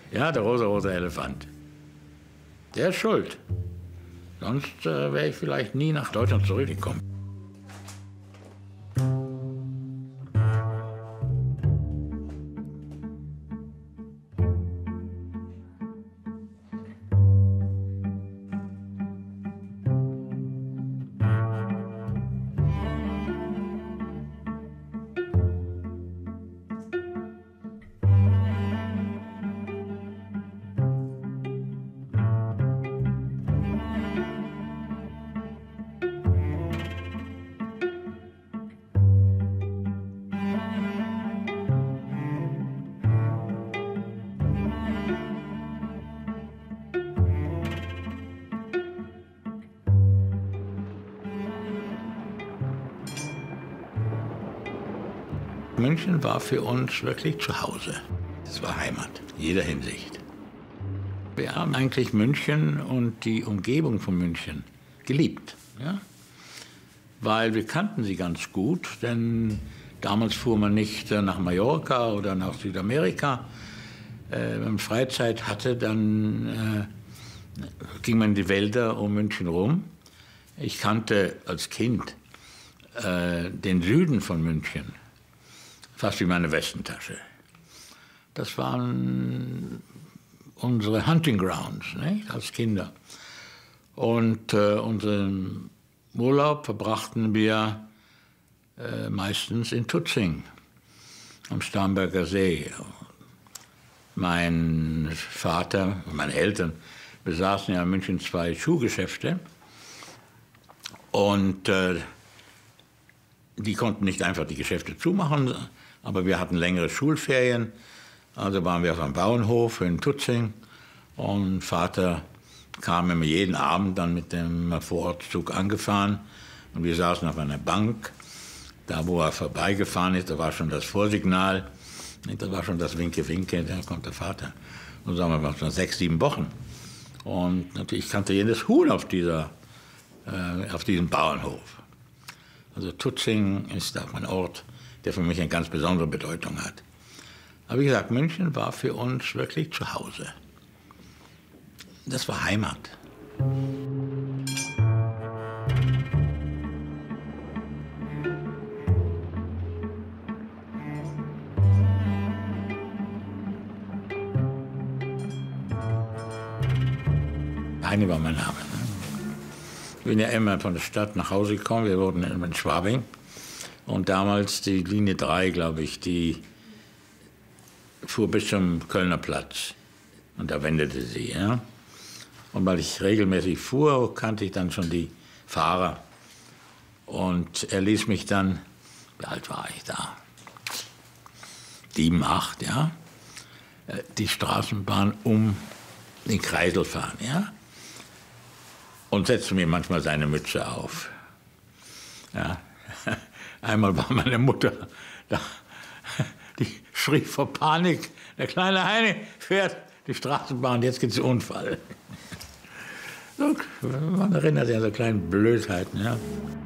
Ja, der rosa-rote Elefant. Der ist schuld. Sonst wäre ich vielleicht nie nach Deutschland zurückgekommen. München war für uns wirklich zu Hause. Es war Heimat, in jeder Hinsicht. Wir haben eigentlich München und die Umgebung von München geliebt. Ja? Weil wir kannten sie ganz gut, denn damals fuhr man nicht nach Mallorca oder nach Südamerika. Wenn man Freizeit hatte, dann ging man in die Wälder um München rum. Ich kannte als Kind den Süden von München fast wie meine Westentasche. Das waren unsere Hunting Grounds, nicht? Als Kinder. Und unseren Urlaub verbrachten wir meistens in Tutzing, am Starnberger See. Mein Vater und meine Eltern besaßen ja in München 2 Schuhgeschäfte. Und die konnten nicht einfach die Geschäfte zumachen, aber wir hatten längere Schulferien. Also waren wir auf einem Bauernhof in Tutzing und Vater kam immer jeden Abend dann mit dem Vorortzug angefahren und wir saßen auf einer Bank. Da, wo er vorbeigefahren ist, da war schon das Vorsignal, da war schon das Winke-Winke, da kommt der Vater. Und sagen wir mal, schon 6, 7 Wochen. Und natürlich kannte jedes Huhn auf diesem Bauernhof. Also Tutzing ist auch ein Ort, der für mich eine ganz besondere Bedeutung hat. Aber wie gesagt, München war für uns wirklich zu Hause. Das war Heimat. Heine war mein Name. Ne? Ich bin ja immer von der Stadt nach Hause gekommen. Wir wurden in Schwabing. Und damals die Linie 3, glaube ich, die fuhr bis zum Kölner Platz. Und da wendete sie. Ja? Und weil ich regelmäßig fuhr, kannte ich dann schon die Fahrer. Und er ließ mich dann, wie alt war ich da? 7, 8, ja? Die Straßenbahn um den Kreisel fahren, ja? Und setzte mir manchmal seine Mütze auf. Ja. Einmal war meine Mutter da, die schrie vor Panik, der kleine Heine fährt die Straßenbahn, jetzt gibt's einen Unfall. So, man erinnert sich an so kleine Blödheiten. Ja.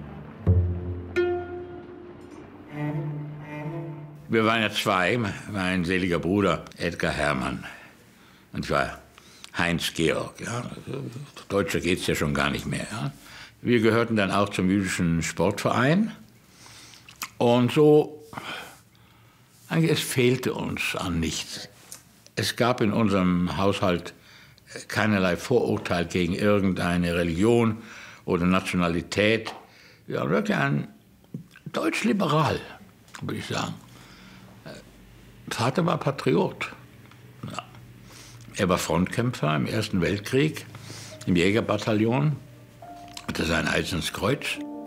Wir waren ja 2, mein seliger Bruder Edgar Hermann und ich war Heinz Georg. Ja. Deutscher geht's ja schon gar nicht mehr. Ja. Wir gehörten dann auch zum jüdischen Sportverein. Und so, eigentlich, es fehlte uns an nichts. Es gab in unserem Haushalt keinerlei Vorurteil gegen irgendeine Religion oder Nationalität. Wir waren wirklich ein deutsch-liberal, würde ich sagen. Vater war Patriot. Ja. Er war Frontkämpfer im Ersten Weltkrieg, im Jägerbataillon, hatte sein Eisernes Kreuz.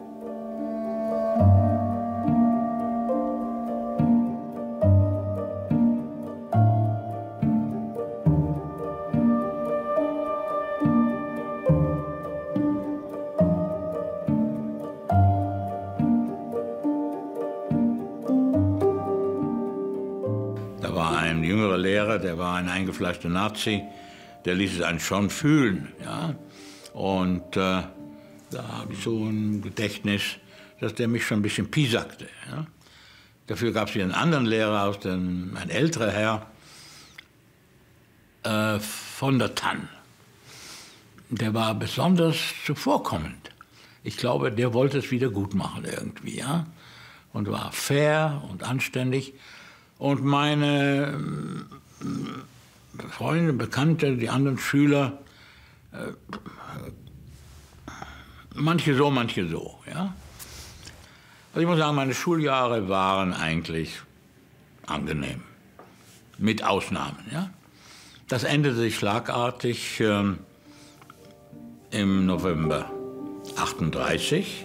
Der war ein eingefleischter Nazi, der ließ es einen schon fühlen. Ja? Und da habe ich so ein Gedächtnis, dass der mich schon ein bisschen piesackte. Ja? Dafür gab es hier einen anderen Lehrer, ein älterer Herr, von der Tann. Der war besonders zuvorkommend. Ich glaube, der wollte es wieder gut machen irgendwie, ja? Und war fair und anständig. Und meine Freunde, Bekannte, die anderen Schüler, manche so, ja? Also ich muss sagen, meine Schuljahre waren eigentlich angenehm, mit Ausnahmen, ja? Das änderte sich schlagartig im November 1938.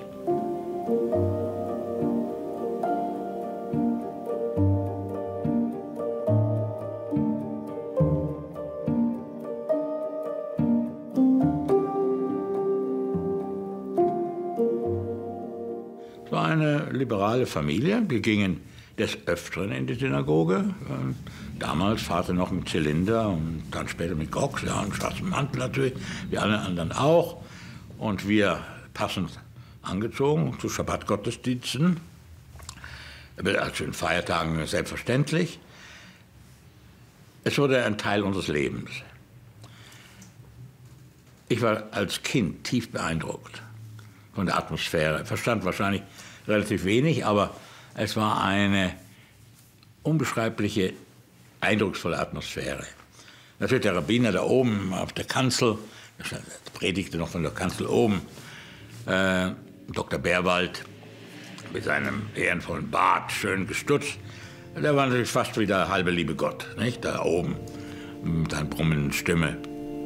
Es war eine liberale Familie. Wir gingen des Öfteren in die Synagoge. Damals Vater noch mit Zylinder und dann später mit Grox, ja, und schwarzem Mantel natürlich, wie alle anderen auch. Und wir passend angezogen zu Schabbat-Gottesdiensten, also in Feiertagen selbstverständlich. Es wurde ein Teil unseres Lebens. Ich war als Kind tief beeindruckt von der Atmosphäre. Verstand wahrscheinlich relativ wenig, aber es war eine unbeschreibliche, eindrucksvolle Atmosphäre. Natürlich der Rabbiner da oben auf der Kanzel, der predigte noch von der Kanzel oben, Dr. Bärwald mit seinem ehrenvollen Bart, schön gestutzt. Der war natürlich fast wie der halbe liebe Gott, nicht? Da oben mit seiner brummenden Stimme.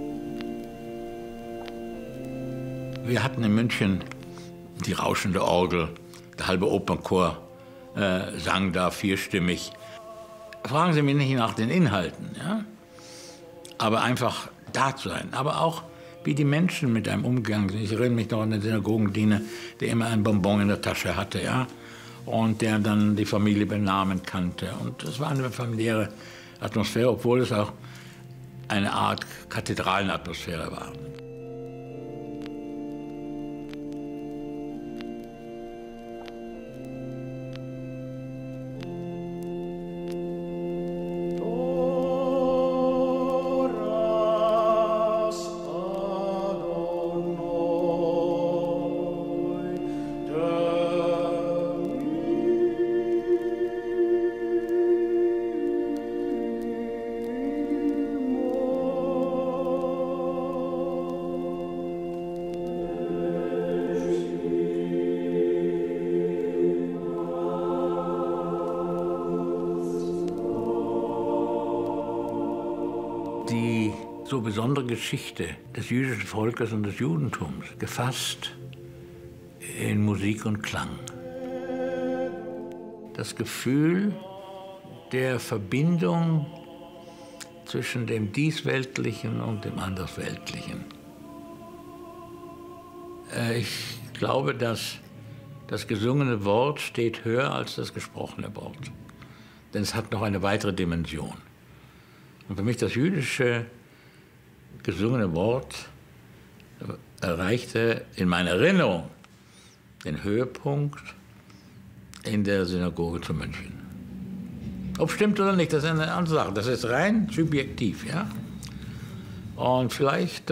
Wir hatten in München die rauschende Orgel, der halbe Opernchor sang da vierstimmig. Fragen Sie mich nicht nach den Inhalten, ja? Aber einfach da zu sein. Aber auch, wie die Menschen mit einem umgegangen sind. Ich erinnere mich noch an den Synagogendiener, der immer ein Bonbon in der Tasche hatte, ja? Und der dann die Familie beim Namen kannte. Und es war eine familiäre Atmosphäre, obwohl es auch eine Art Kathedralenatmosphäre war. Die so besondere Geschichte des jüdischen Volkes und des Judentums, gefasst in Musik und Klang. Das Gefühl der Verbindung zwischen dem Diesweltlichen und dem Andersweltlichen. Ich glaube, dass das gesungene Wort steht höher als das gesprochene Wort. Denn es hat noch eine weitere Dimension. Und für mich das jüdische gesungene Wort erreichte in meiner Erinnerung den Höhepunkt in der Synagoge zu München. Ob stimmt oder nicht, das ist eine andere Sache. Das ist rein subjektiv, ja. Und vielleicht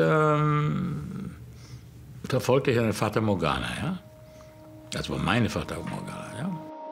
verfolgte ich eine Fata Morgana, ja. Das war meine Fata Morgana, ja.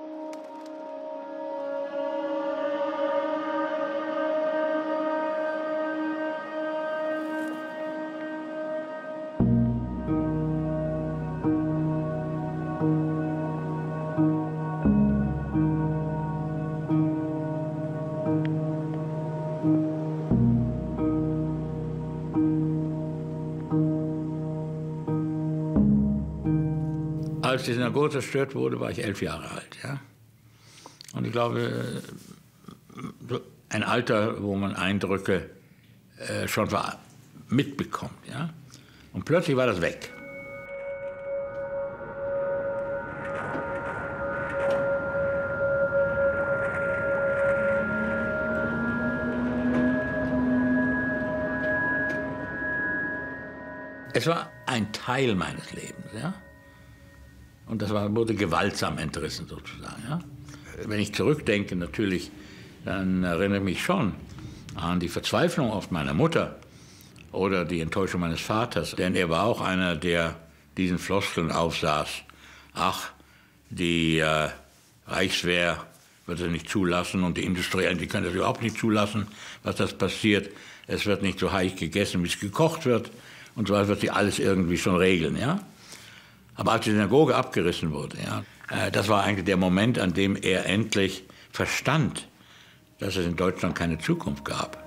Als die Synagoge zerstört wurde, war ich 11 Jahre alt. Ja? Und ich glaube, ein Alter, wo man Eindrücke schon mitbekommt. Ja? Und plötzlich war das weg. Es war ein Teil meines Lebens. Ja? Und das wurde gewaltsam entrissen sozusagen. Ja? Wenn ich zurückdenke natürlich, dann erinnere ich mich schon an die Verzweiflung oft meiner Mutter oder die Enttäuschung meines Vaters. Denn er war auch einer, der diesen Floskeln aufsaß. Ach, die Reichswehr wird es nicht zulassen und die Industrie, die können das überhaupt nicht zulassen, was das passiert. Es wird nicht so heiß gegessen, wie es gekocht wird und so weiter, wird sich alles irgendwie schon regeln. Ja? Aber als die Synagoge abgerissen wurde, ja, das war eigentlich der Moment, an dem er endlich verstand, dass es in Deutschland keine Zukunft gab.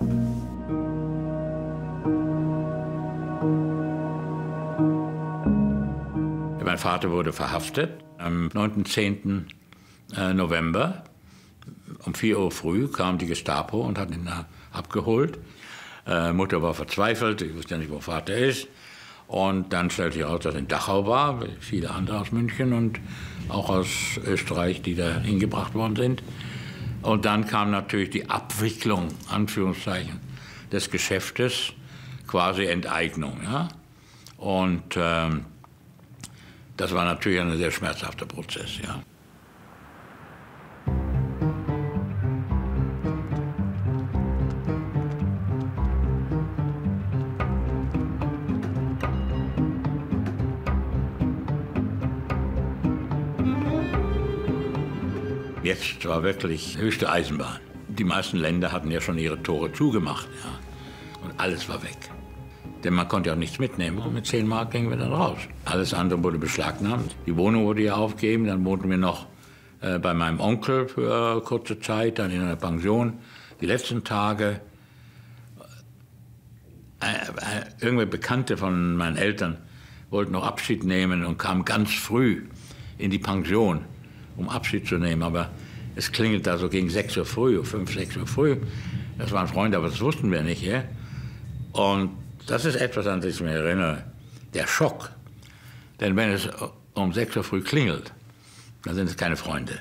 Mein Vater wurde verhaftet am 9. 10. November. Um 4 Uhr früh kam die Gestapo und hat ihn abgeholt. Mutter war verzweifelt, ich wusste ja nicht, wo Vater ist. Und dann stellte sich heraus, dass er in Dachau war, wie viele andere aus München und auch aus Österreich, die da hingebracht worden sind. Und dann kam natürlich die Abwicklung, Anführungszeichen, des Geschäftes, quasi Enteignung. Ja? Und das war natürlich ein sehr schmerzhafter Prozess. Ja. Jetzt war wirklich höchste Eisenbahn. Die meisten Länder hatten ja schon ihre Tore zugemacht. Ja. Und alles war weg. Denn man konnte ja auch nichts mitnehmen. Und mit 10 Mark gingen wir dann raus. Alles andere wurde beschlagnahmt. Die Wohnung wurde ja aufgegeben. Dann wohnten wir noch bei meinem Onkel für kurze Zeit, dann in einer Pension. Die letzten Tage. Irgendwelche Bekannte von meinen Eltern wollten noch Abschied nehmen und kamen ganz früh in die Pension, um Abschied zu nehmen. Aber es klingelt da so gegen 6 Uhr früh, 5, 6 Uhr früh. Das waren Freunde, aber das wussten wir nicht. Ja? Und das ist etwas, an das ich mich erinnere. Der Schock. Denn wenn es um 6 Uhr früh klingelt, dann sind es keine Freunde.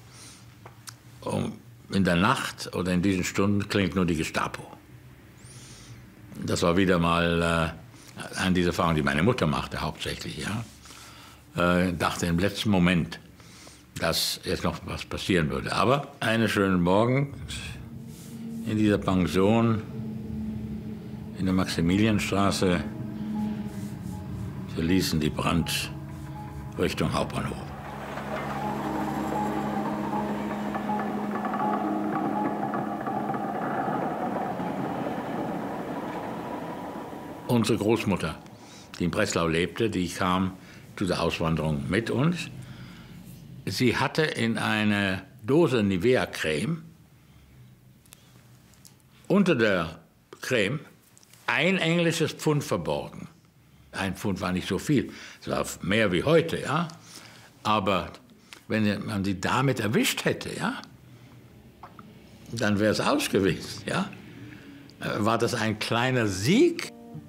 In der Nacht oder in diesen Stunden klingelt nur die Gestapo. Das war wieder mal eine dieser Erfahrungen, die meine Mutter machte, hauptsächlich. Ja? Dachte im letzten Moment, dass jetzt noch was passieren würde. Aber einen schönen Morgen in dieser Pension in der Maximilianstraße verließen die Brand Richtung Hauptbahnhof. Unsere Großmutter, die in Breslau lebte, die kam zu der Auswanderung mit uns. Sie hatte in eine Dose Nivea-Creme unter der Creme ein englisches Pfund verborgen. Ein Pfund war nicht so viel, es war mehr wie heute, ja. Aber wenn man sie damit erwischt hätte, ja, dann wäre es aus gewesen, ja. War das ein kleiner Sieg?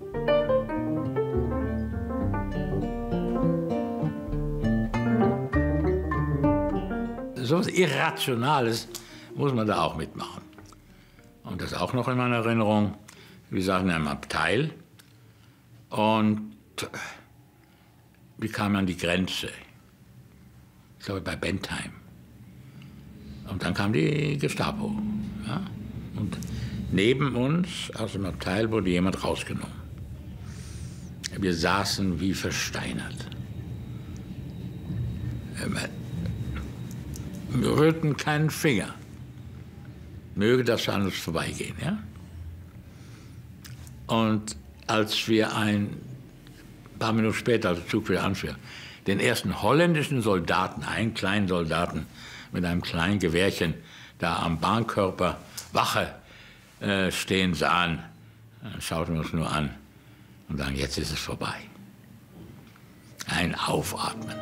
So etwas Irrationales muss man da auch mitmachen. Und das auch noch in meiner Erinnerung. Wir saßen in einem Abteil und wir kamen an die Grenze. Ich glaube bei Bentheim. Und dann kam die Gestapo. Ja? Und neben uns aus dem Abteil wurde jemand rausgenommen. Wir saßen wie versteinert. Wir rührten keinen Finger. Möge das an uns vorbeigehen, ja? Und als wir ein paar Minuten später, als der Zug wieder anfuhr, den ersten holländischen Soldaten, einen kleinen Soldaten mit einem kleinen Gewehrchen, da am Bahnkörper Wache stehen sahen, dann schauten wir uns nur an und sagen, jetzt ist es vorbei. Ein Aufatmen.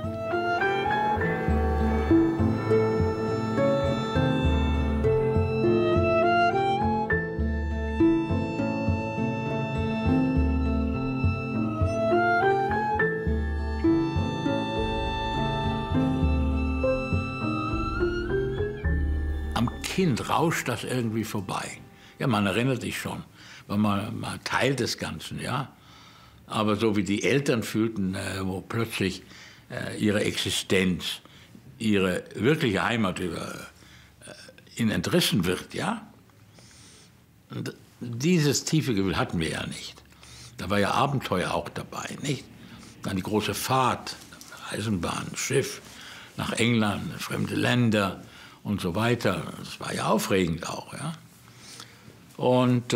Kind rauscht das irgendwie vorbei. Ja, man erinnert sich schon, war mal Teil des Ganzen, ja. Aber so wie die Eltern fühlten, wo plötzlich ihre Existenz, ihre wirkliche Heimat ihnen entrissen wird, ja. Und dieses tiefe Gefühl hatten wir ja nicht. Da war ja Abenteuer auch dabei, nicht? Dann die große Fahrt, Eisenbahn, Schiff nach England, fremde Länder und so weiter. Das war ja aufregend auch, ja. Und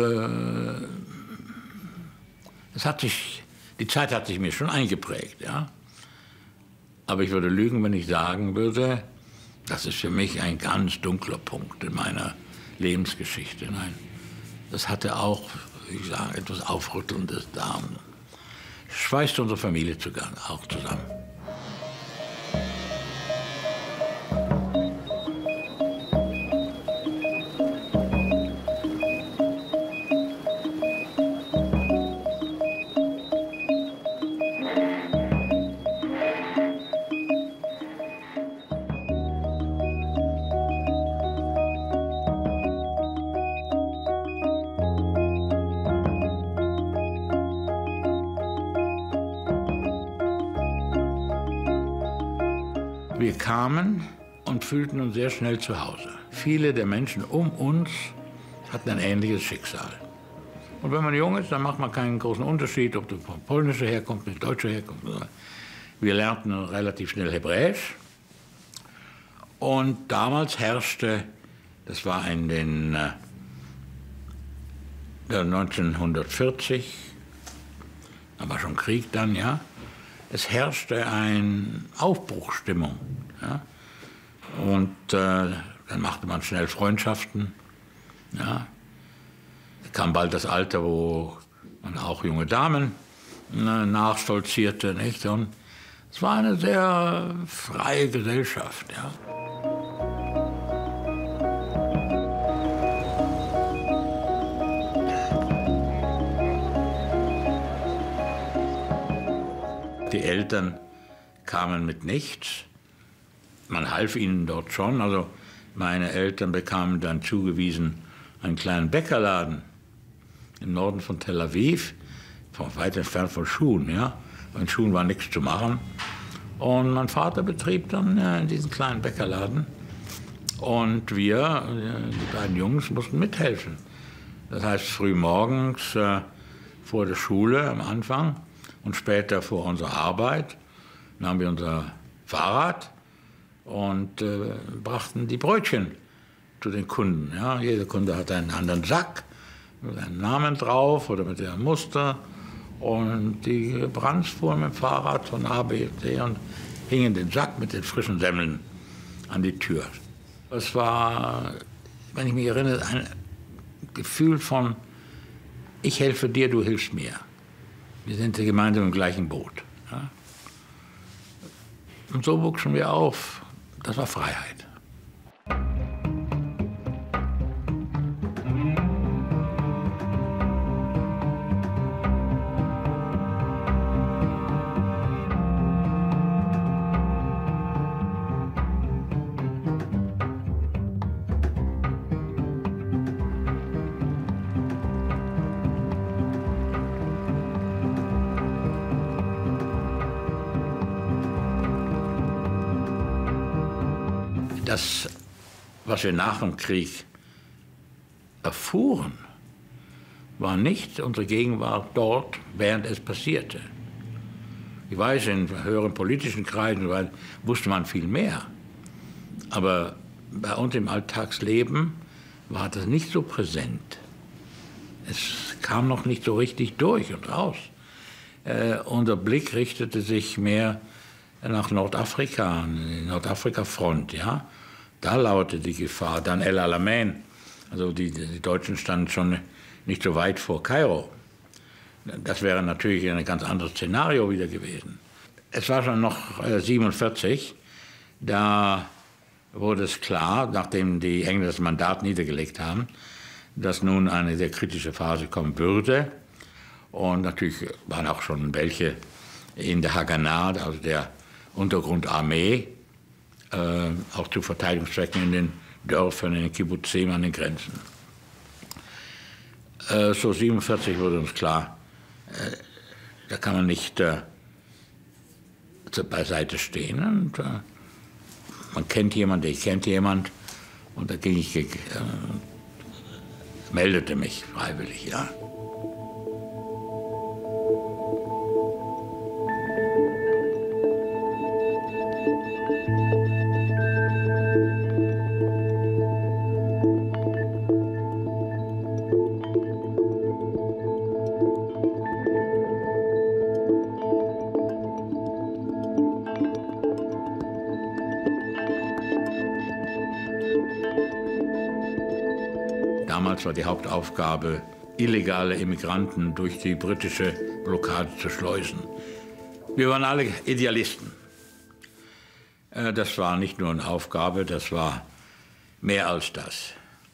die Zeit hat sich mir schon eingeprägt, ja. Aber ich würde lügen, wenn ich sagen würde, das ist für mich ein ganz dunkler Punkt in meiner Lebensgeschichte. Nein, das hatte auch, wie ich sage, etwas Aufrüttelndes da. Schweißt unsere Familie auch zusammen. Wir kamen und fühlten uns sehr schnell zu Hause. Viele der Menschen um uns hatten ein ähnliches Schicksal. Und wenn man jung ist, dann macht man keinen großen Unterschied, ob du von polnischer herkommst, mit deutscher herkommst. Wir lernten relativ schnell Hebräisch. Und damals herrschte, das war in den 1940, da war schon Krieg dann, ja. Es herrschte eine Aufbruchsstimmung. Ja? Und dann machte man schnell Freundschaften. Ja? Da kam bald das Alter, wo man auch junge Damen nachstolzierte. Nicht? Und es war eine sehr freie Gesellschaft. Ja? Die Eltern kamen mit nichts. Man half ihnen dort schon. Also meine Eltern bekamen dann zugewiesen einen kleinen Bäckerladen im Norden von Tel Aviv, weit entfernt von Schuhen. Ja? In Schuhen war nichts zu machen. Und mein Vater betrieb dann diesen kleinen Bäckerladen. Und wir, die beiden Jungs, mussten mithelfen. Das heißt, früh morgens vor der Schule am Anfang und später vor unserer Arbeit nahmen wir unser Fahrrad und brachten die Brötchen zu den Kunden. Ja, jeder Kunde hatte einen anderen Sack mit einem Namen drauf oder mit einem Muster. Und die Brands fuhren mit dem Fahrrad von A, B, C und hingen den Sack mit den frischen Semmeln an die Tür. Es war, wenn ich mich erinnere, ein Gefühl von, ich helfe dir, du hilfst mir. Wir sind gemeinsam im gleichen Boot. Ja? Und so wuchsen wir auf. Das war Freiheit. Das, was wir nach dem Krieg erfuhren, war nicht unsere Gegenwart dort, während es passierte. Ich weiß, in höheren politischen Kreisen wusste man viel mehr. Aber bei uns im Alltagsleben war das nicht so präsent. Es kam noch nicht so richtig durch und raus. Unser Blick richtete sich mehr nach Nordafrika, die Nordafrika-Front, ja. Da lauerte die Gefahr. Dann El Alamein, also die Deutschen standen schon nicht so weit vor Kairo. Das wäre natürlich ein ganz anderes Szenario wieder gewesen. Es war schon noch 1947, da wurde es klar, nachdem die Engländer das Mandat niedergelegt haben, dass nun eine sehr kritische Phase kommen würde. Und natürlich waren auch schon welche in der Haganah, also der Untergrundarmee, auch zu Verteidigungszwecken in den Dörfern, in den Kibbutzim an den Grenzen. So 1947 wurde uns klar, da kann man nicht beiseite stehen. Und, man kennt jemanden, ich kennt jemand. Und da ging ich meldete mich freiwillig, ja. Damals war die Hauptaufgabe, illegale Immigranten durch die britische Blockade zu schleusen. Wir waren alle Idealisten. Das war nicht nur eine Aufgabe, das war mehr als das.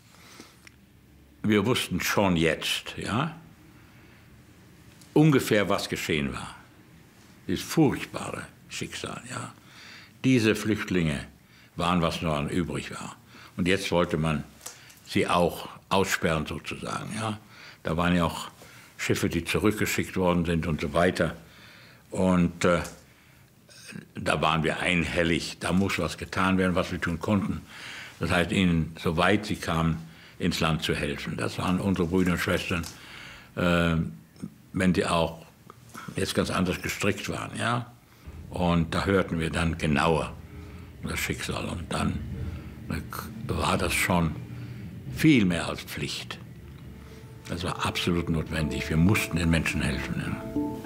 Wir wussten schon jetzt, ja, ungefähr, was geschehen war. Dieses furchtbare Schicksal, ja. Diese Flüchtlinge waren, was noch übrig war. Und jetzt wollte man sie auch aussperren sozusagen, ja. Da waren ja auch Schiffe, die zurückgeschickt worden sind und so weiter. Und da waren wir einhellig, da muss was getan werden, was wir tun konnten. Das heißt, ihnen, soweit sie kamen, ins Land zu helfen. Das waren unsere Brüder und Schwestern, wenn die auch jetzt ganz anders gestrickt waren, ja. Und da hörten wir dann genauer das Schicksal. Und dann war das schon viel mehr als Pflicht. Das war absolut notwendig. Wir mussten den Menschen helfen. Ja.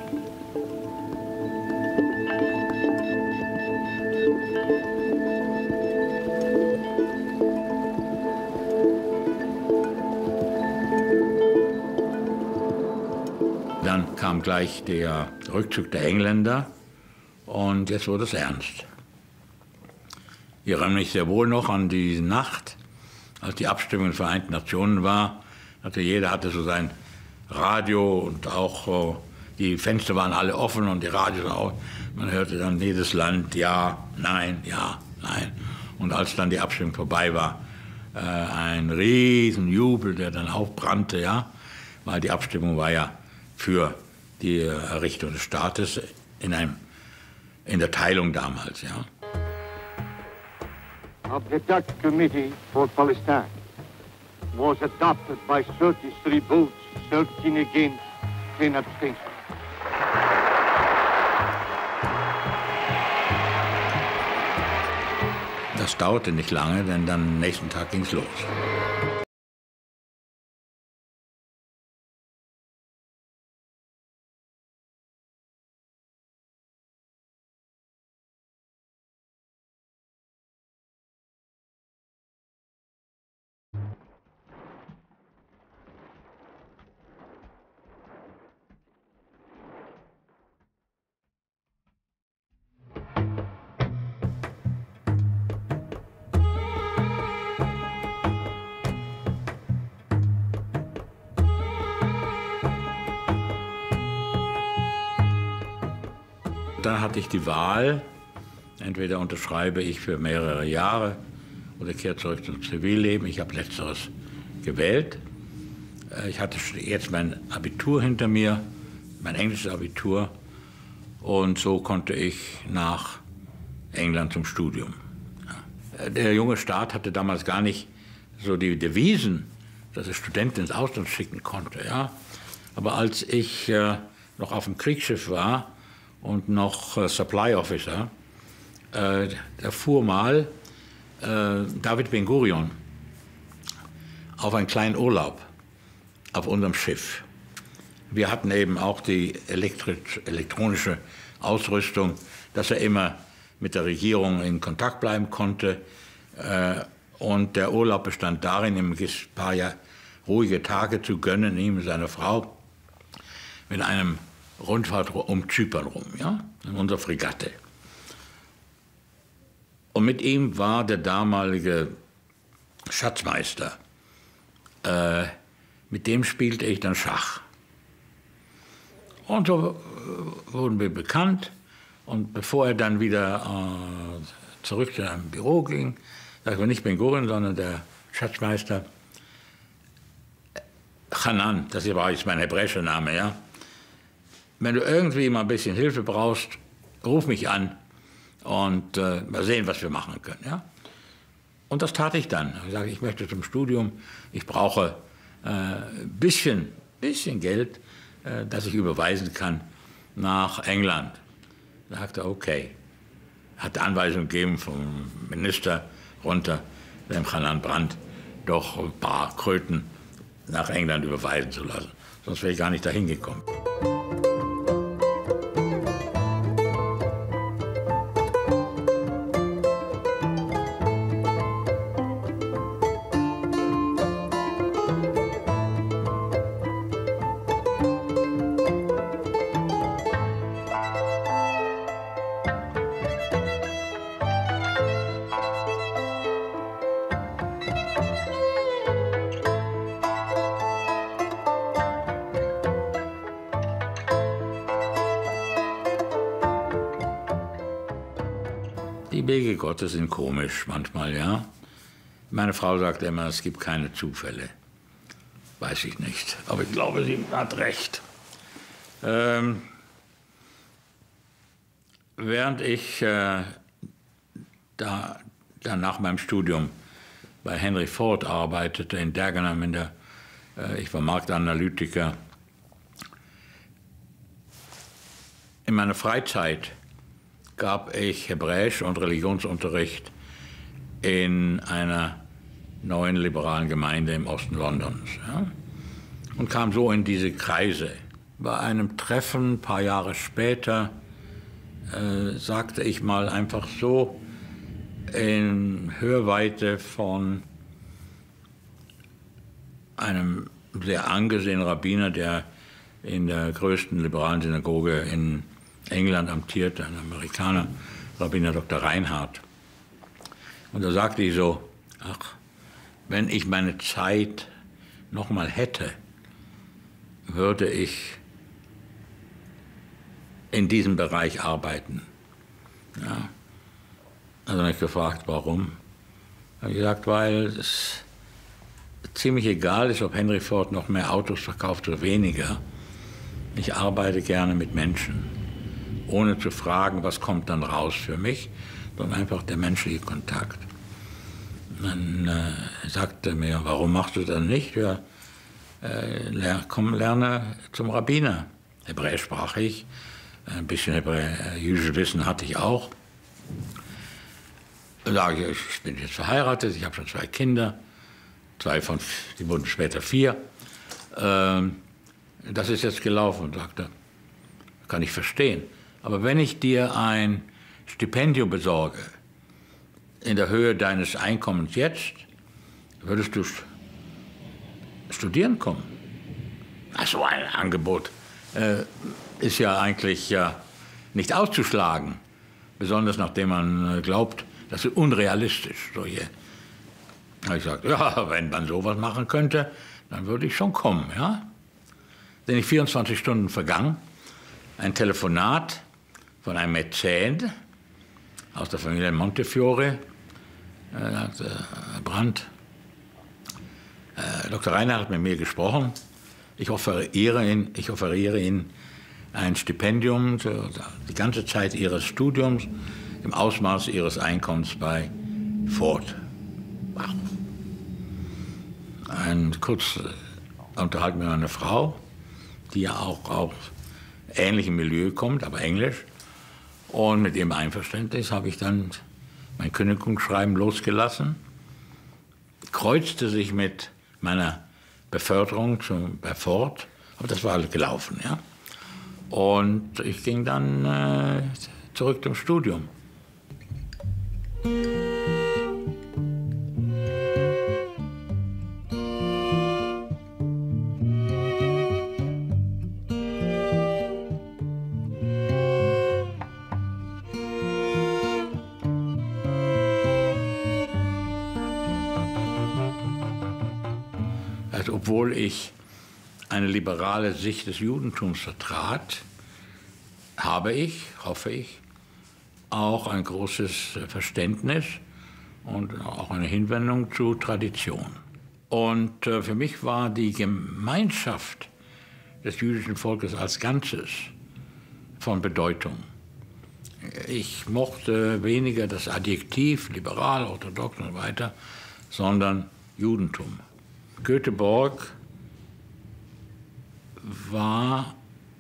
Dann kam gleich der Rückzug der Engländer und jetzt wurde es ernst. Ich erinnere mich sehr wohl noch an die Nacht, als die Abstimmung in den Vereinten Nationen war. Jeder hatte so sein Radio und auch die Fenster waren alle offen und die Radios auch. Man hörte dann jedes Land ja, nein, ja, nein. Und als dann die Abstimmung vorbei war, ein Riesenjubel, der dann aufbrannte, ja, weil die Abstimmung war ja für die Errichtung des Staates in der Teilung damals, ja. Of the Dutch Committee for Palestine was adopted by 33 votes, 13 against, 10 abstentions. Das dauerte nicht lange, denn dann am nächsten Tag ging's los. Dann hatte ich die Wahl, entweder unterschreibe ich für mehrere Jahre oder kehre zurück zum Zivilleben. Ich habe letzteres gewählt. Ich hatte jetzt mein Abitur hinter mir, mein englisches Abitur, und so konnte ich nach England zum Studium. Ja. Der junge Staat hatte damals gar nicht so die Devisen, dass er Studenten ins Ausland schicken konnte. Ja. Aber als ich noch auf dem Kriegsschiff war, und noch Supply Officer, da fuhr mal David Ben-Gurion auf einen kleinen Urlaub auf unserem Schiff. Wir hatten eben auch die elektronische Ausrüstung, dass er immer mit der Regierung in Kontakt bleiben konnte. Und der Urlaub bestand darin, ihm ein paar ruhige Tage zu gönnen, ihm und seiner Frau, mit einem Rundfahrt um Zypern rum, ja, in unserer Fregatte. Und mit ihm war der damalige Schatzmeister. Mit dem spielte ich dann Schach. Und so wurden wir bekannt. Und bevor er dann wieder zurück zu einem Büro ging, sagte nicht Ben-Gurion, sondern der Schatzmeister, Hanan, das war jetzt mein hebräischer Name, ja. Wenn du irgendwie mal ein bisschen Hilfe brauchst, ruf mich an und mal sehen, was wir machen können. Ja? Und das tat ich dann. Ich sagte, ich möchte zum Studium, ich brauche bisschen Geld, das ich überweisen kann nach England. Da sagte er, okay. Hat Anweisungen gegeben vom Minister runter, dem Hanan Brandt, doch ein paar Kröten nach England überweisen zu lassen. Sonst wäre ich gar nicht dahin gekommen. Die Wege Gottes sind komisch manchmal, ja. Meine Frau sagt immer, es gibt keine Zufälle. Weiß ich nicht, aber ich glaube, sie hat recht. Während ich dann nach meinem Studium bei Henry Ford arbeitete in Dagenham, ich war Marktanalytiker, in meiner Freizeit gab ich Hebräisch- und Religionsunterricht in einer neuen liberalen Gemeinde im Osten Londons. Ja? Und kam so in diese Kreise. Bei einem Treffen ein paar Jahre später sagte ich mal einfach so in Hörweite von einem sehr angesehenen Rabbiner, der in der größten liberalen Synagoge in England amtiert, ein Amerikaner, Rabbiner Dr. Reinhardt. Und da sagte ich so, ach, wenn ich meine Zeit noch mal hätte, würde ich in diesem Bereich arbeiten. Ja. Also habe ich gefragt, warum? Habe ich gesagt, weil es ziemlich egal ist, ob Henry Ford noch mehr Autos verkauft oder weniger. Ich arbeite gerne mit Menschen, ohne zu fragen, was kommt dann raus für mich, sondern einfach der menschliche Kontakt. Und dann sagte er mir, warum machst du das nicht? Ja, komm, lerne zum Rabbiner. Hebräisch sprach ich, ein bisschen jüdisches Wissen hatte ich auch. Dann sage ich, ich bin jetzt verheiratet, ich habe schon 2 Kinder, die wurden später 4. Das ist jetzt gelaufen, sagte, kann ich verstehen. Aber wenn ich dir ein Stipendium besorge, in der Höhe deines Einkommens jetzt, würdest du studieren kommen. Ach, so ein Angebot ist ja eigentlich nicht auszuschlagen, besonders nachdem man glaubt, das ist unrealistisch. Da habe ich gesagt, ja, wenn man sowas machen könnte, dann würde ich schon kommen. Ja? Sind nicht 24 Stunden vergangen, ein Telefonat von einem Mäzen aus der Familie Montefiore. Er sagte, Herr Brandt, Dr. Reinhardt hat mit mir gesprochen. Ich offeriere Ihnen ein Stipendium die ganze Zeit Ihres Studiums im Ausmaß Ihres Einkommens bei Ford. Wow. Kurz unterhalten mit meiner Frau, die ja auch aus ähnlichem Milieu kommt, aber Englisch. Und mit ihrem Einverständnis habe ich dann mein Kündigungsschreiben losgelassen, kreuzte sich mit meiner Beförderung bei Ford, aber das war alles gelaufen, ja. Und ich ging dann zurück zum Studium. Also, obwohl ich eine liberale Sicht des Judentums vertrat, habe ich, hoffe ich, auch ein großes Verständnis und auch eine Hinwendung zu Tradition. Und für mich war die Gemeinschaft des jüdischen Volkes als Ganzes von Bedeutung. Ich mochte weniger das Adjektiv liberal, orthodox und so weiter, sondern Judentum. Göteborg war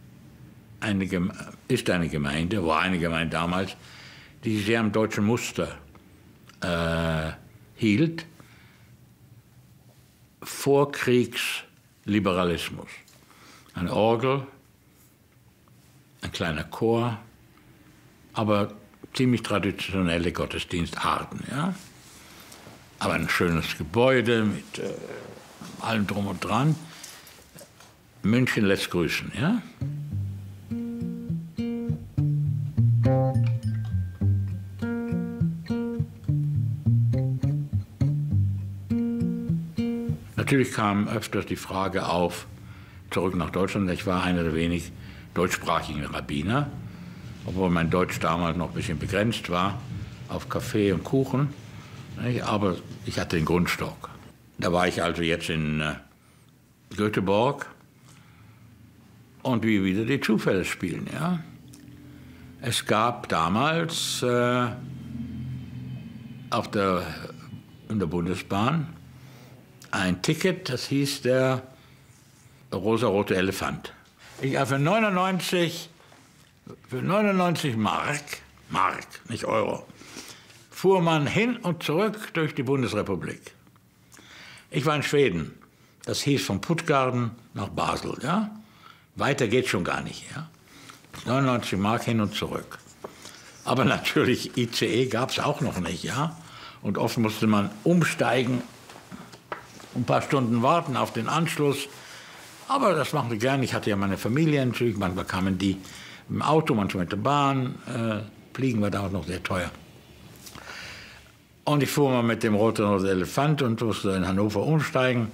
ist eine Gemeinde, war eine Gemeinde damals, die sich sehr am deutschen Muster hielt, Vorkriegsliberalismus. Eine Orgel, ein kleiner Chor, aber ziemlich traditionelle Gottesdienstarten. Ja? Aber ein schönes Gebäude mit allem drum und dran. München lässt grüßen. Ja? Natürlich kam öfters die Frage auf, zurück nach Deutschland. Ich war einer der wenig deutschsprachigen Rabbiner, obwohl mein Deutsch damals noch ein bisschen begrenzt war, auf Kaffee und Kuchen. Aber ich hatte den Grundstock. Da war ich also jetzt in Göteborg und wie wieder die Zufälle spielen. Ja? Es gab damals in der Bundesbahn ein Ticket, das hieß der rosarote Elefant. Ich für 99 Mark, nicht Euro, fuhr man hin und zurück durch die Bundesrepublik. Ich war in Schweden. Das hieß von Puttgarden nach Basel. Ja? Weiter geht schon gar nicht. Ja? 99 Mark hin und zurück. Aber natürlich ICE gab es auch noch nicht. Ja? Und oft musste man umsteigen, ein paar Stunden warten auf den Anschluss. Aber das machte ich gern. Ich hatte ja meine Familie natürlich. Manchmal kamen die im Auto, manchmal mit der Bahn. Fliegen war damals noch sehr teuer. Und ich fuhr mal mit dem roten Elefant und musste in Hannover umsteigen.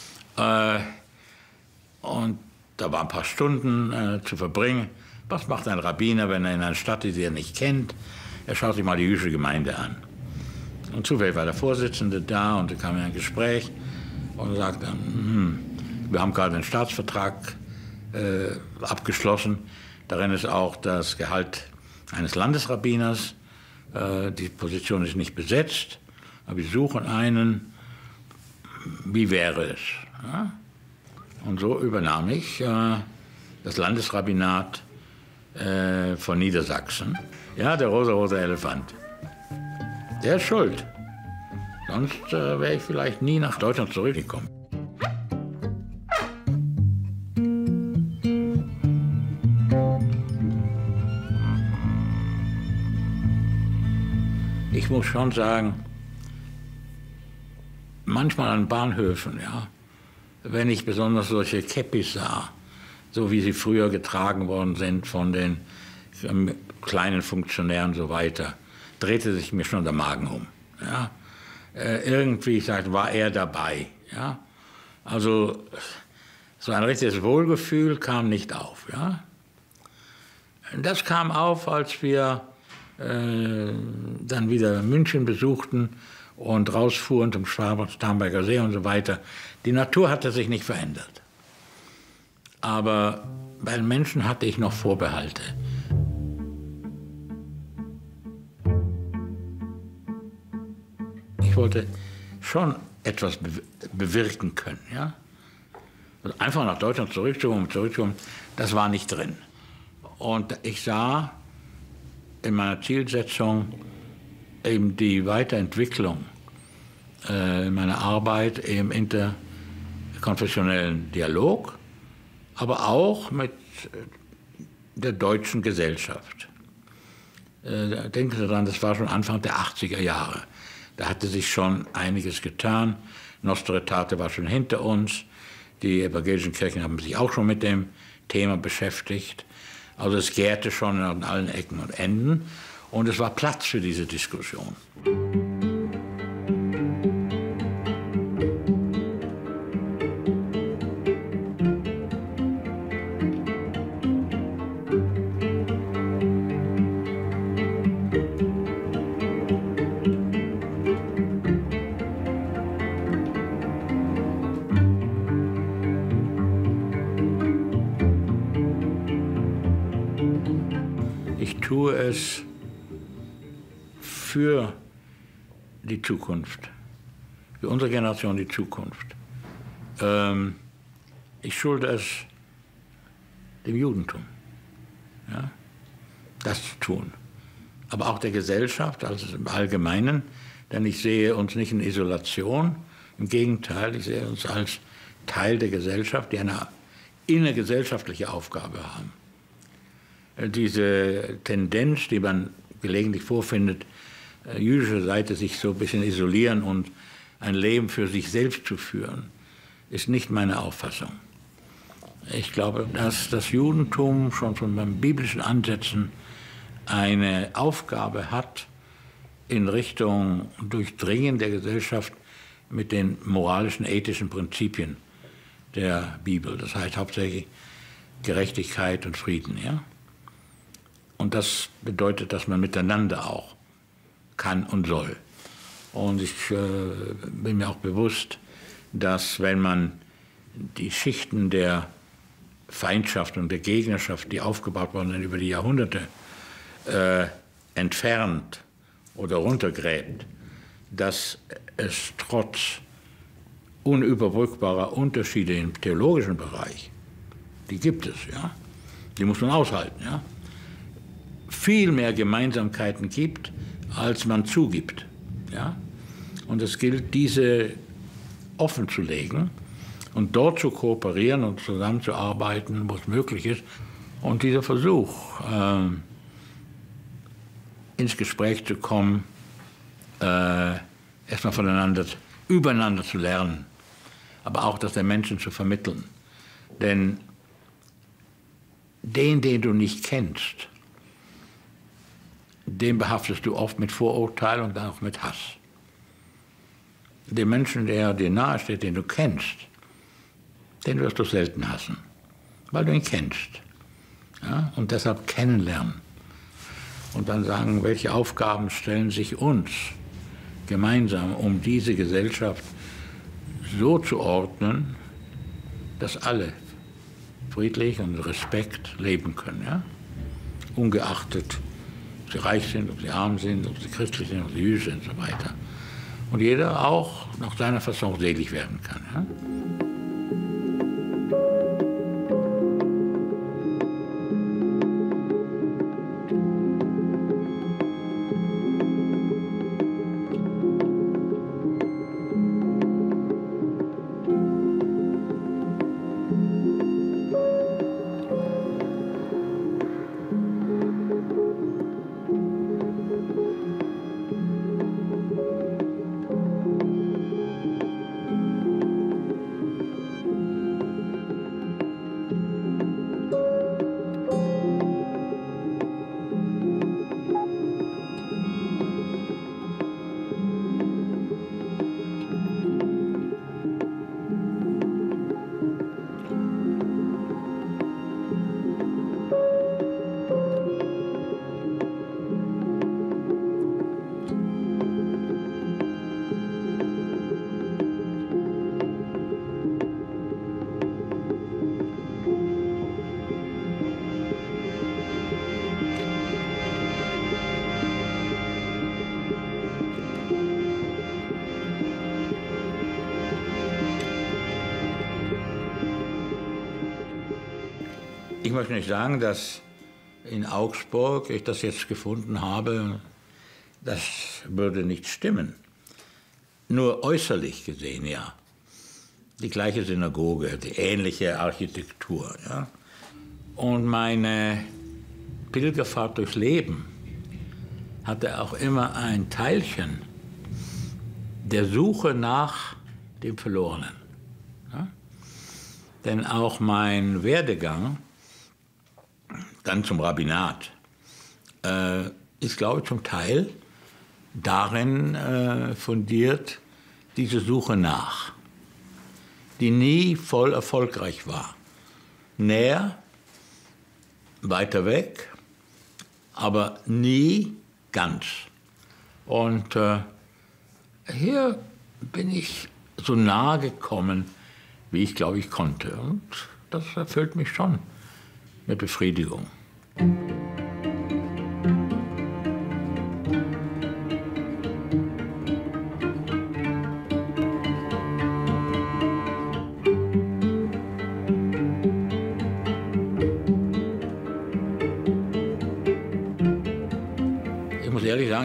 Und da waren ein paar Stunden zu verbringen. Was macht ein Rabbiner, wenn er in einer Stadt ist, die er nicht kennt? Er schaut sich mal die jüdische Gemeinde an. Und zufällig war der Vorsitzende da und da kam ein Gespräch und sagte, wir haben gerade einen Staatsvertrag abgeschlossen. Darin ist auch das Gehalt eines Landesrabbiners. Die Position ist nicht besetzt, aber wir suchen einen. Wie wäre es? Ja? Und so übernahm ich das Landesrabbinat von Niedersachsen. Ja, der rosarote Elefant. Der ist schuld. Sonst wäre ich vielleicht nie nach Deutschland zurückgekommen. Ich muss schon sagen, manchmal an Bahnhöfen, ja, wenn ich besonders solche Käppis sah, so wie sie früher getragen worden sind von den kleinen Funktionären und so weiter, drehte sich mir schon der Magen um. Ja. Irgendwie, ich sagte, war er dabei. Ja. Also so ein richtiges Wohlgefühl kam nicht auf. Ja. Das kam auf, als wir dann wieder München besuchten und rausfuhren zum Starnberger See und so weiter. Die Natur hatte sich nicht verändert. Aber bei den Menschen hatte ich noch Vorbehalte. Ich wollte schon etwas bewirken können. Ja? Also einfach nach Deutschland zurückzukommen, das war nicht drin. Und ich sah in meiner Zielsetzung eben die Weiterentwicklung meiner Arbeit im interkonfessionellen Dialog, aber auch mit der deutschen Gesellschaft. Denken Sie daran, das war schon Anfang der 80er Jahre. Da hatte sich schon einiges getan. Nostra Aetate war schon hinter uns. Die evangelischen Kirchen haben sich auch schon mit dem Thema beschäftigt. Also es gärte schon an allen Ecken und Enden und es war Platz für diese Diskussion. Ich tue es für die Zukunft, für unsere Generation die Zukunft. Ich schulde es dem Judentum. Ja? Das zu tun. Aber auch der Gesellschaft, also im Allgemeinen, denn ich sehe uns nicht in Isolation, im Gegenteil, ich sehe uns als Teil der Gesellschaft, die eine innergesellschaftliche Aufgabe haben. Diese Tendenz, die man gelegentlich vorfindet, jüdische Seite sich so ein bisschen isolieren und ein Leben für sich selbst zu führen, ist nicht meine Auffassung. Ich glaube, dass das Judentum schon von den biblischen Ansätzen eine Aufgabe hat in Richtung Durchdringen der Gesellschaft mit den moralischen, ethischen Prinzipien der Bibel. Das heißt hauptsächlich Gerechtigkeit und Frieden. Ja? Und das bedeutet, dass man miteinander auch kann und soll. Und ich bin mir auch bewusst, dass wenn man die Schichten der Feindschaft und der Gegnerschaft, die aufgebaut worden sind über die Jahrhunderte, entfernt oder runtergräbt, dass es trotz unüberbrückbarer Unterschiede im theologischen Bereich, die gibt es, ja, die muss man aushalten, ja, viel mehr Gemeinsamkeiten gibt, als man zugibt, ja, und es gilt, diese offen zu legen und dort zu kooperieren und zusammenzuarbeiten, wo es möglich ist. Und dieser Versuch, ins Gespräch zu kommen, erstmal übereinander zu lernen, aber auch das den Menschen zu vermitteln. Denn den du nicht kennst, den behaftest du oft mit Vorurteil und dann auch mit Hass. Den Menschen, der dir nahesteht, den du kennst, den wirst du selten hassen, weil du ihn kennst. Ja? Und deshalb kennenlernen. Und dann sagen, welche Aufgaben stellen sich uns gemeinsam, um diese Gesellschaft so zu ordnen, dass alle friedlich und Respekt leben können. Ja? Ungeachtet, ob sie reich sind, ob sie arm sind, ob sie christlich sind, ob sie jüdisch sind und so weiter. Und jeder auch nach seiner Fasson selig werden kann. Ja? Ich möchte nicht sagen, dass in Augsburg ich das jetzt gefunden habe, das würde nicht stimmen. Nur äußerlich gesehen, ja. Die gleiche Synagoge, die ähnliche Architektur. Ja. Und meine Pilgerfahrt durchs Leben hatte auch immer ein Teilchen der Suche nach dem Verlorenen. Ja. Denn auch mein Werdegang dann zum Rabbinat ist, glaube ich, zum Teil darin fundiert, diese Suche nach, die nie voll erfolgreich war. Näher, weiter weg, aber nie ganz. Und hier bin ich so nahe gekommen, wie ich, glaube ich, konnte. Und das erfüllt mich schon mit Befriedigung.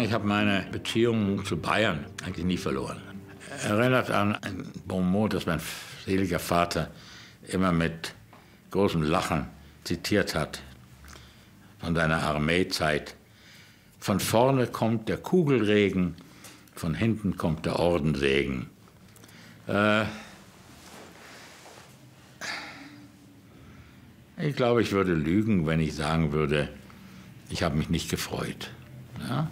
sagen, ich habe meine Beziehung zu Bayern eigentlich nie verloren. Erinnert an ein Bonmot, das mein seliger Vater immer mit großem Lachen zitiert hat von seiner Armeezeit. Von vorne kommt der Kugelregen, von hinten kommt der Ordensegen. Ich glaube, ich würde lügen, wenn ich sagen würde, ich habe mich nicht gefreut. Ja?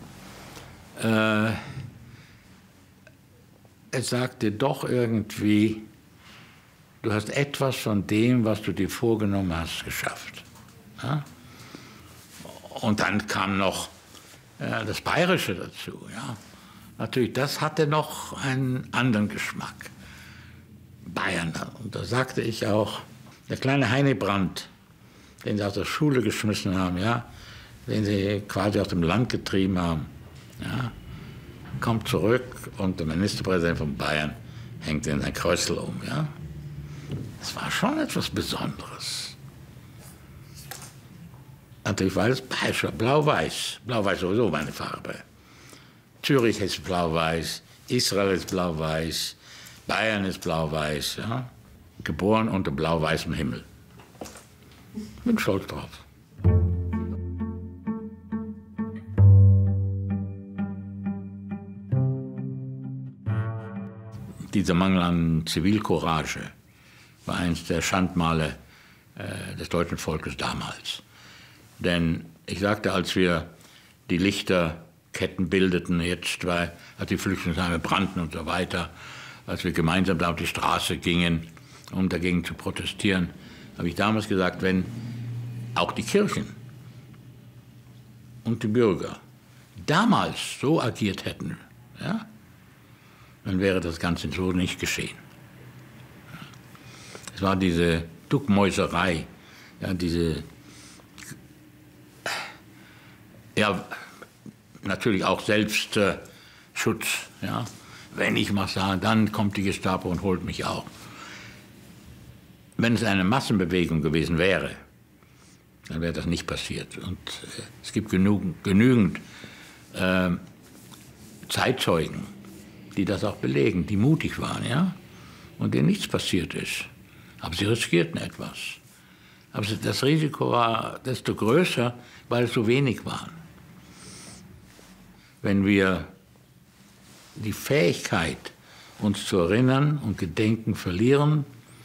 Es sagt dir doch irgendwie, du hast etwas von dem, was du dir vorgenommen hast, geschafft. Ja? Und dann kam noch das Bayerische dazu. Ja? Natürlich, das hatte noch einen anderen Geschmack. Bayern. Und da sagte ich auch, der kleine Heini Brandt, den sie aus der Schule geschmissen haben, ja, den sie quasi aus dem Land getrieben haben, ja, kommt zurück und der Ministerpräsident von Bayern hängt in ein Kreuzl um. Ja. Das war schon etwas Besonderes. Natürlich war es bayerischer, blau-weiß. Blau-weiß sowieso meine Farbe. Zürich ist blau-weiß, Israel ist blau-weiß, Bayern ist blau-weiß. Ja. Geboren unter blau-weißem Himmel. Bin stolz drauf. Dieser Mangel an Zivilcourage war eines der Schandmale des deutschen Volkes damals. Denn ich sagte, als wir die Lichterketten bildeten, jetzt, als die Flüchtlingsheime brannten und so weiter, als wir gemeinsam da auf die Straße gingen, um dagegen zu protestieren, habe ich damals gesagt, wenn auch die Kirchen und die Bürger damals so agiert hätten, ja, dann wäre das Ganze so nicht geschehen. Es war diese Duckmäuserei, ja, ja, natürlich auch Selbstschutz. Ja. Wenn ich was sage, dann kommt die Gestapo und holt mich auch. Wenn es eine Massenbewegung gewesen wäre, dann wäre das nicht passiert. Und es gibt genügend Zeitzeugen, die das auch belegen, die mutig waren, ja, und denen nichts passiert ist. Aber sie riskierten etwas. Aber das Risiko war desto größer, weil es so wenig waren. Wenn wir die Fähigkeit, uns zu erinnern und Gedenken verlieren,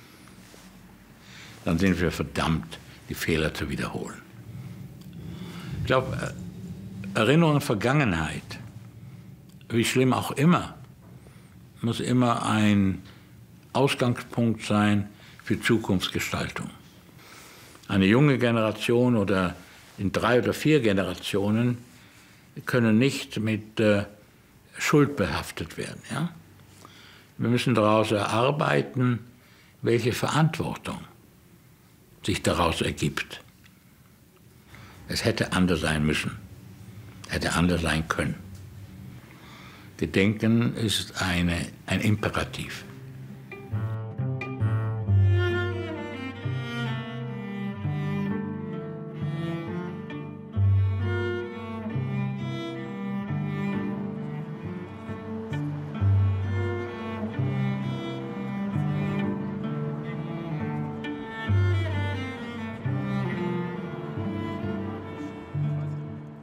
dann sind wir verdammt, die Fehler zu wiederholen. Ich glaube, Erinnerung an Vergangenheit, wie schlimm auch immer, muss immer ein Ausgangspunkt sein für Zukunftsgestaltung. Eine junge Generation oder in 3 oder 4 Generationen können nicht mit Schuld behaftet werden. Ja? Wir müssen daraus erarbeiten, welche Verantwortung sich daraus ergibt. Es hätte anders sein müssen, hätte anders sein können. Gedenken ist ein Imperativ.